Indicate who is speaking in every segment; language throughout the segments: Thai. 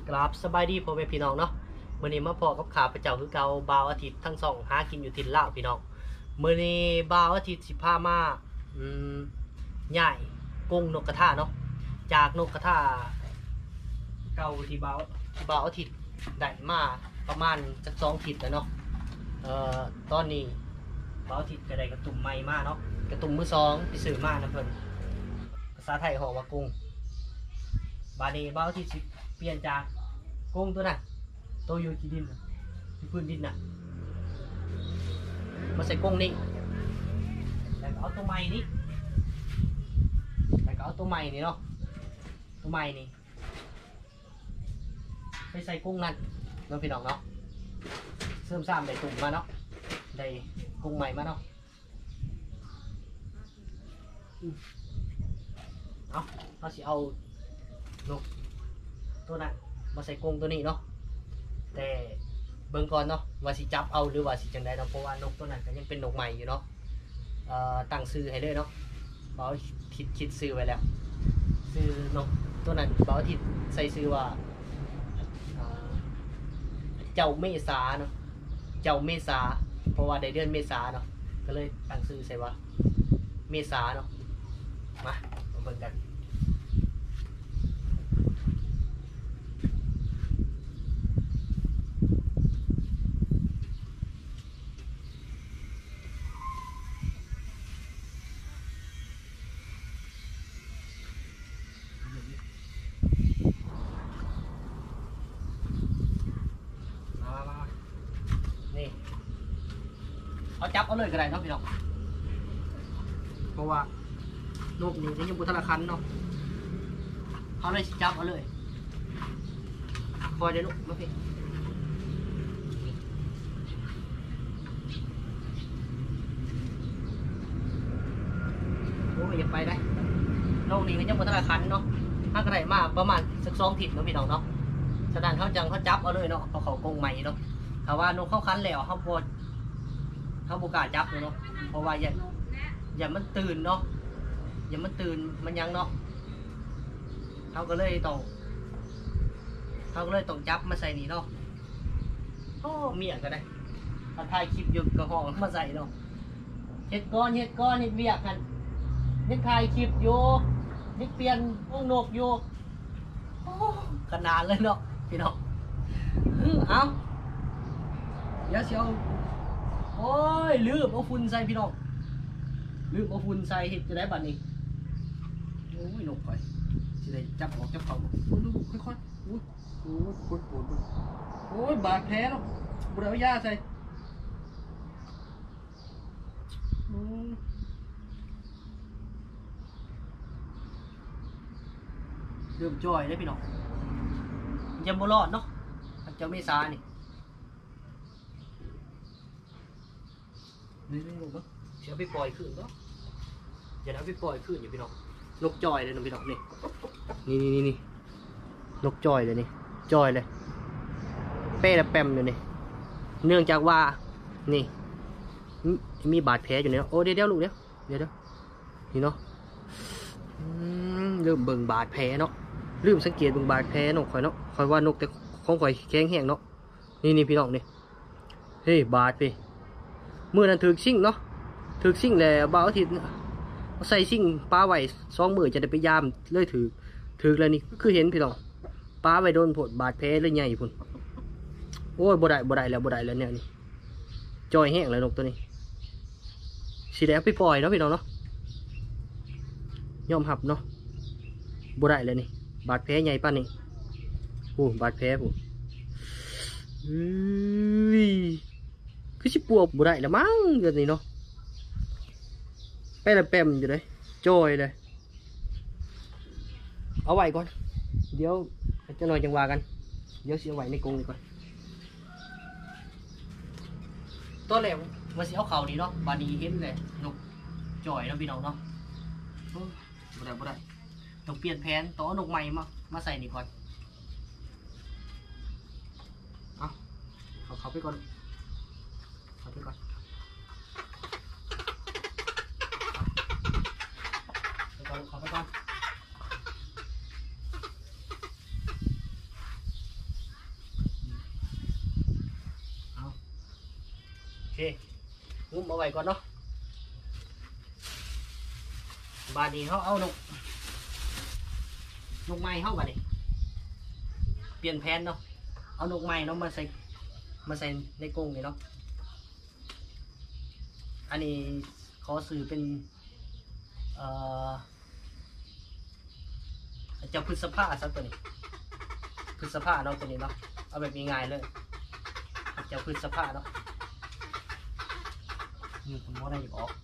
Speaker 1: กราบสบายดีพ่อแม่พี่น้องเนาะมื้อนี้มาพอกับข่าวประเจ้าคือเก่าบ่าวอาทิตย์ทั้งสองหากินอยู่ถิ่นลาวพี่น้องมื้อนี้บ่าวอาทิตย์สิพามาย่ายกุ้งนกกระทาเนาะจากนกกระทาเก่าที่บ่าวอาทิตย์ได้มาประมาณสัก2 อาทิตย์แล้วเนาะตอนนี้บ่าวอาทิตย์ก็ได้กระตุ่มใหม่มาเนาะกระตุ่มมือ2ไปซื้อมานะเพิ่นภาษาไทยฮ้องว่ากุ้งบาดนี้บ่าวอาทิตย์สิเปลี่ยนจากกุ้งตัวนั้นตัวอยู่ที่ดินที่พื้นดินน่ะมาใส่กุ้งนี่แล้วก็เอาตัวใหม่นี่แล้วก็เอาตัวใหม่นี่เนาะตัวใหม่นี่ไปใส่กุ้งนั่นน้องพี่น้องเนาะเสริมสร้างได้ตุ่มมาเนาะได้กุ้งใหม่มาเนาะเราสิเอานกตัวนั้นมาใส่กุ้งตัวนี้เนาะแต่เบิ่งก่อนเนาะว่าสิจับเอาหรือว่าสิจังไดเนาะเพราะว่านกตัวนั้นก็ยังเป็นนกใหม่อยู่เนาะตั้งชื่อให้เลยเนาะบ่าวคิดชื่อไว้แล้วชื่อนกตัวนั้นบ่าวทิดใส่ชื่อว่าเจ้าเมษาเนาะเจ้าเมษาเพราะว่าได้เดือนเมษาเนาะก็เลยตั้งชื่อใส่ว่าเมษาเนาะมาเบิ่งกันนี่เอาจับเอาเลยก็ได้เนาะพี่น้องเพราะว่านกนี่จะยังบุทรคันเนาะเขาเลยจับเอาเลยคอยเดี๋ยวลูกมาพี่โอ้ยอย่าไปได้นกนี่ก็ยังบุทรคันเนาะถ้ากระไรมาประมาณสัก2 อาทิตย์เนาะพี่น้องเนาะฉะนั้นเขาจับเอาเลยเนาะเขากงใหม่เนาะถ้าว่านกเข้าคันแล้วเขาบุกล้าจับเนาะเพราะว่าอย่ามันตื่นเนาะอย่ามันตื่นมันยังเนาะเขาก็เลยต้องจับมาใส่นี่เนาะโอ้เมียก็ได้ถ้าถ่ายคลิปอยู่กับห้องมาใส่เนาะเฮ็ดก้อนเฮ็ดเวียกกันนี่ถ่ายคลิปอยู่นี่เปลี่ยนวงนกอยู่ขนาดเลยเนาะพี่น้องเอาเดี๋ยวเชียวโอ้ยลืมเอาฝุ่นใส่พี่น้องลืมเอาฝุ่นใส่เห็ดจะได้บัดนี้โอ้ยนกไปจะได้จับออกจับเขาดูค่อยๆโอ้ยโอ้ยปวดโอ้ยบาดแผลเนาะบุหรี่ยาใส่เริ่มจ่อยได้พี่น้องยังบ่รอดเนาะเจ้าเมษานี่นี่ลูกเนาะเสียไปปล่อยขึ้นเนาะอย่าเอาไปปล่อยขึ้นอยู่พี่น้องนกจอยเลยนะพี่น้องนี่นกจอยเลยนี่จอยเลยเป้และแปมอยู่นี่เนื่องจากว่านี่มีบาดแผลอยู่เนี่ยโอ้เดี๋ยวลูกเดี๋ยวนี่เนาะเริ่มเบิ่งบาดแผลเนาะลืมสังเกตเบิ่งบาดแผลนกข่อยเนาะข่อยว่านกแต่ของข่อยแข็งแห้งเนาะนี่พี่น้องนี่เฮ้ยบาดไปเมื่อนั้นถือซิ่งเนาะถือซิ่งแล้วบ่าวอาทิตย์ใส่ซิ่งปลาไว้2 มื้อจะได้ไปยามเลยถือแล้วนี่คือเห็นพี่น้องปลาไว้โดนผดบาดแผลเลยใหญ่พุ่นโอ้ยบ่ได้แล้วเนี่ยนี่จอยแห้งเลยนกตัวนี้สีแดงไปปล่อยเนาะพี่น้องเนาะยอมหับเนาะบ่ได้เลยนี่บาดแผลใหญ่ป่านนี้โอ้บาดแผลพุ่นคือสิปวกบ่ได้แล้วมั้งเดี๋ยวนี้เนาะไปละแปมอยู่เลยจอยเลยเอาไว้ก่อนเดี๋ยวจะหน่อยจังว่ากันเดี๋ยวเสียไว้ในกรงดีกว่าตัวแรกมันสิเอาเข่าดีเนาะบาดีเห็นเลยนกจอยแล้วพี่น้องเนาะบ่ได้ต้องเปลี่ยนแผนต่อนกใหม่มาใส่นี่ก่อนเอาไปก่อนเข้าไปก่อนงุ้มเอาไว้ก่อนเนาะบาดนี้เขาเอานกไม้เข้าบาดนี้เปลี่ยนแผนเนาะเอานกไม้เนาะมาใส่ในกรงนี่เนาะอันนี้ขอสื่อเป็นเจ้าพฤษภาสักตัวนี้พฤษภาเนาะตัวนี้เนาะเอาแบบง่ายๆเลยเจ้าพฤษภาเนาะนี่คุณมอได้ออก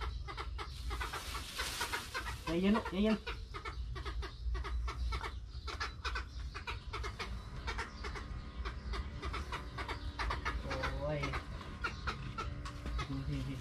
Speaker 1: ใจเย็นใจเย็นโอ้ยพี่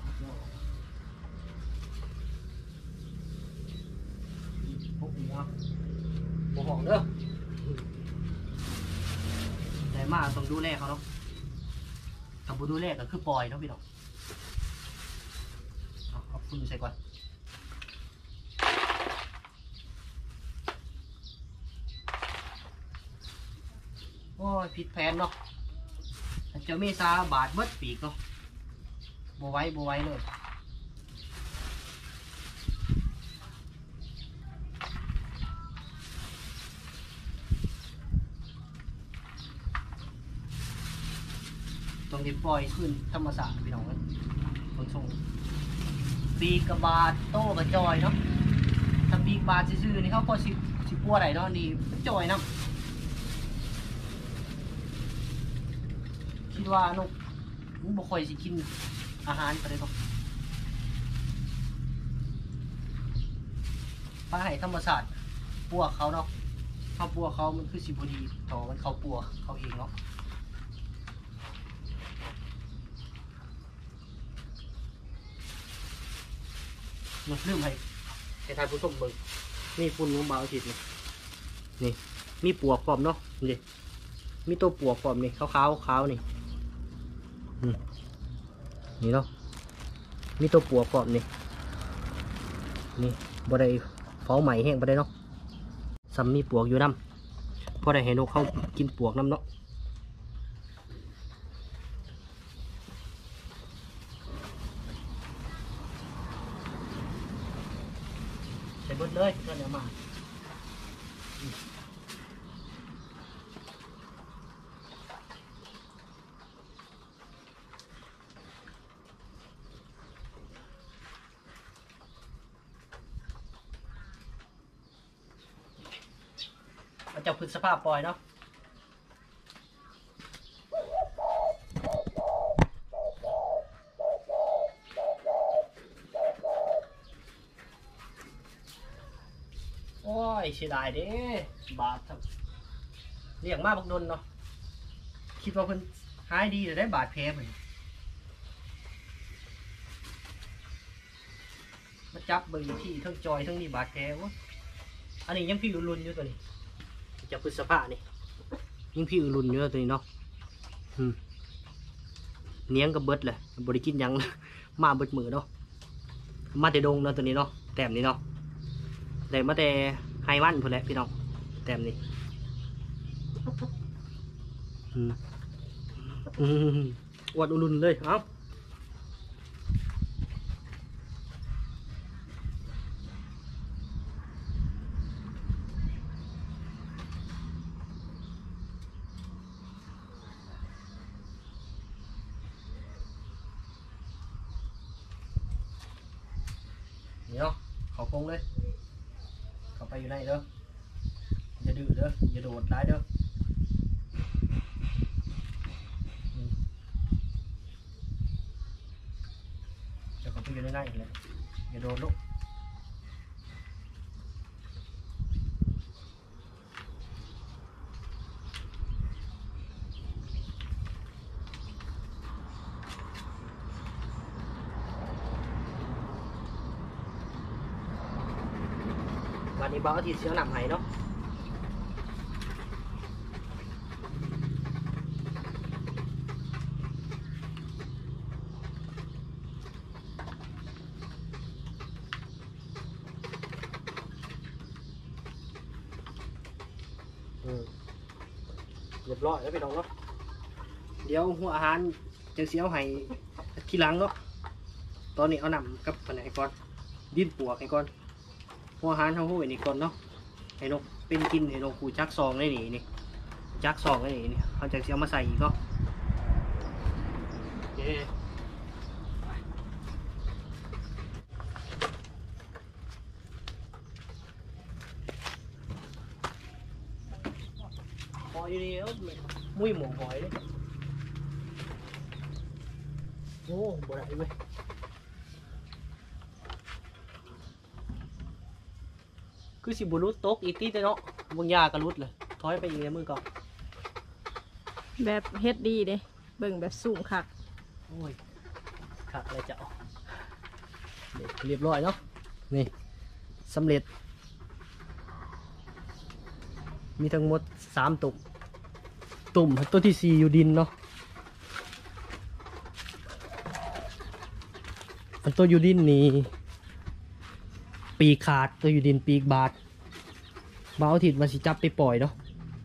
Speaker 1: พวกนี้เนาะโมหองเด้อแต่มาต้องดูแลเขาเนาะถ้าบ่ดูแลก็คือปล่อยเนาะพี่น้องเอาฝุ่นใส่ก่อนโอ้ยผิดแผนเนาะเจ้าเมษาบาดเบิดปีกเนาะบ่ไว้เลยต้องที่ปล่อยขึ้นธรรมศาสตร์พี่น้องคนส่งปีกกระบาดโต้กระจอยเนาะถ้าปีกบาดซื่อๆนี่เขาก็สิปัวไหนเนาะนี่จอยนะคิดว่านกมันบ่ค่อยสิกินอาหารไปเลยเนาะปลาไหธรรมศาสตร์ปัวเขาเนาะเขาปัวเขามันคือสิบดีต่อมันเขาปัวเขาเองเนาะลืมให้ทายผู้ชมเบิ่งนี่ฝุ่นของบ่าวอาทิตย์นี่มีปวกพร้อมเนาะนี่มีตัวปวกพร้อมนี่ขาวนี่นี่เนาะมีตัวปวกพร้อมนี่บ่ได้เฝ้าใหม่แห้งบ่ได้เนาะซ้ำมีปวกอยู่น้ำพอได้ให้นกเขากินปวกน้ำเนาะใส่เบิดเลยก็เดี๋ยวมาเจ้าพฤษภาปล่อยเนาะโอ้ยเสียดายเด้บาทเรียกมาบักดนเนาะคิดว่าเพิ่นหายดีแต่ได้บาดแผลไปมาจับเบิ่งที่ทั้งจอยทั้งนี่บาดแผลวะอันนี้ยังพี่รุนอยู่ตัวนี้เจ้าพฤษภานี่ยังพี่รุนอยู่ตัวนี้เนาะเลี้ยงกับเบิดเลยบริกินยังมาเบิดมือเนาะมาแต่ดงเนาะตัวนี้เนาะแต้มนี้เนาะได้มาแต่ไฮวันพอแล้วพี่น้องแต้มนี้อวดรุนเลยเอ้าเนาะเขาคงเลยเขาไปอยู่ไหนเด้ออย่าดื้อเด้ออย่าโดดร้ายเด้อจะเขาไปอยู่ในอีกเลยอย่าโดดลูกวันนี้บ่าวอาทิตย์เสียงหนำไหเนาะเรียบร้อยแล้วพี่น้องเนาะเดี๋ยวหัวอาหารจะเสียวให้ทีหลังเนาะตอนนี้เอานำกับปันไหนก่อนดิ้นปวกให้ก่อนหัวหารทั้งหู้ไอ้นี่ก่อนเนาะให้นกเป็นกินให้นกคูจักซองได้หนีนี่จักซองได้หนีนี่เขาจะเอามาใส่อีกเนาะโอเคหอยนี่มุ้ยหมูหอยเลยโอ้บ่ได้เว้ยคือสิบุรุษตกอีกทีเนาะบางยากระรุดเลยถอยไปอีกในมือก่อน
Speaker 2: แบบเฮ็ดดีเด้เบิ่งแบบสูงคัก
Speaker 1: โอ้ยขักอะไรจะเอาเรียบร้อยเนาะนี่สำเร็จมีทั้งหมด3 ตุ่มตัวที่4อยู่ดินเนาะอันตัวอยู่ดินนี่ปีกขาดตัวอยู่ดินปีกบาดบ่าวอาทิตย์มาสิจับไปปล่อยเนาะ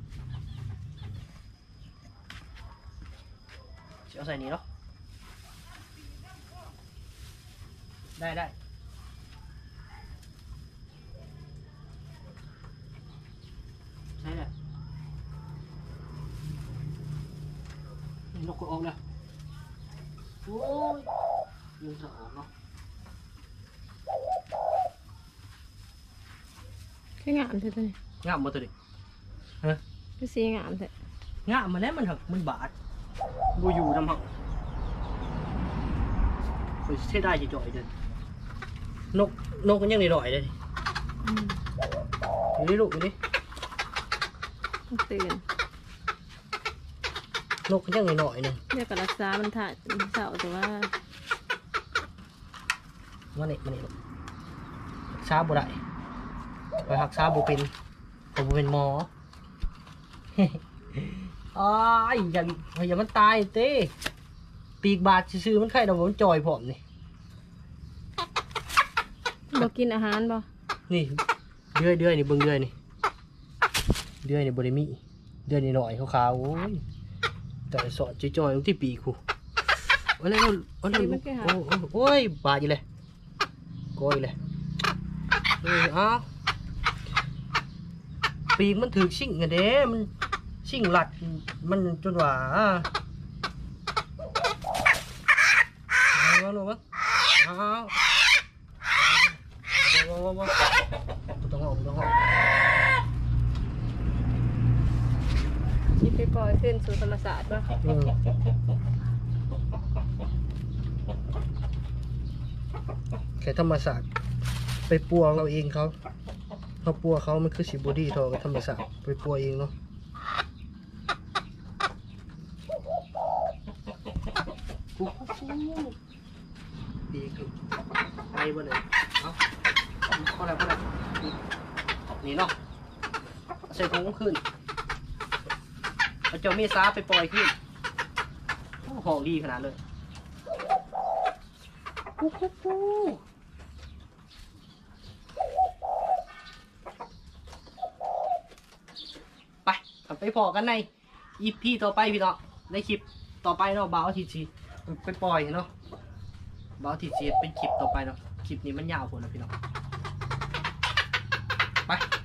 Speaker 1: เอาใส่นี้เนาะได้ใช่แหละนกก็ออกแล้วโอ้ยยุงจะออกเนาะ
Speaker 2: แค่งามเท่านี้
Speaker 1: งามมาตัวดิฮะ
Speaker 2: ก็สีงามแท้
Speaker 1: งามมาแล้วมันหักมันบาดบูอยู่น้ำหักไปเท่ได้จะจ่อยเลยนกกันยังหน่อยเลยอยู่นี่ลูกอยู่นี่
Speaker 2: ต้องตื่น
Speaker 1: นกกันยังหน่อยนึง
Speaker 2: เรียกกับรักษามันถ่ายเสาแต่ว่า
Speaker 1: มาเนี่ยลูกรักษาบุได้ไปรักษาบุเป็นผมเป็นหมออ้ายอย่ามันตายเต้ปีกบาดซื่อมันไข่ดอกมันจอยผมนี่
Speaker 2: บ่กินอาหารบ่
Speaker 1: นี่เดือยนี่เบิ่งเดือยนี่บริมีเดือยนี่หน่อยขาวๆโอ้ยแต่สอดจอยๆตรงที่ปีกกูโอ้ยโอ้ยบาดอยู่เลยโกยเลยอ้าวปีกมันถือชิ่งกันเด้มันชิ่งหลัดมันจนว่าเอาลงมั้งอ้าวต้องออก
Speaker 2: ที่ไปปล่อยขึ้นสู่ธรรมศาสตร์บ่
Speaker 1: แค่ธรรมศาสตร์ไปปัวเราเองเขาปัวเขามันคือสิบอดี้ทอกับธรรมศาสตร์ไปปัวเองเนาะดีคือไปบ่เลยเอาพอแล้วนี่เนาะใส่ถุงขึ้นเอาเจ้าเมษาไปปล่อยขึ้นห้องดีขนาดเลยไปพอกันในEPต่อไปพี่น้องในคลิปต่อไปเนาะบ่าวอาทิตย์สิไปปล่อยเนาะบ่าวอาทิตย์สิเป็นคลิปต่อไปเนาะคลิปนี้มันยาวพอแล้วพี่น้องไป